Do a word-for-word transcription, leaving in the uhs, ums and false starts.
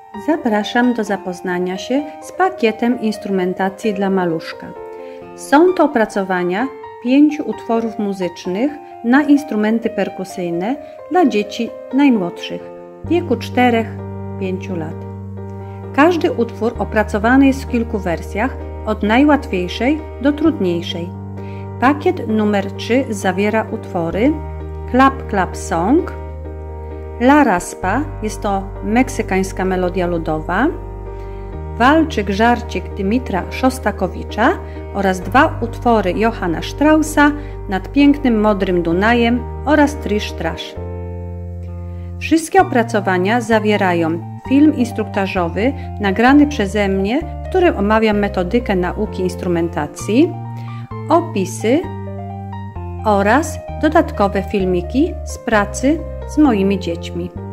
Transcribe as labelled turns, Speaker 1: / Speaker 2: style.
Speaker 1: Zapraszam do zapoznania się z pakietem instrumentacji dla maluszka. Są to opracowania pięciu utworów muzycznych na instrumenty perkusyjne dla dzieci najmłodszych w wieku czterech do pięciu lat. Każdy utwór opracowany jest w kilku wersjach, od najłatwiejszej do trudniejszej. Pakiet numer trzy zawiera utwory Clap Clap Song, La Raspa, jest to meksykańska melodia ludowa, Walczyk Żarcik Dymitra Szostakowicza oraz dwa utwory Johanna Straussa Nad pięknym modrym Dunajem oraz Trish Trash. Wszystkie opracowania zawierają film instruktażowy nagrany przeze mnie, w którym omawiam metodykę nauki instrumentacji, opisy oraz dodatkowe filmiki z pracy z moimi dziećmi.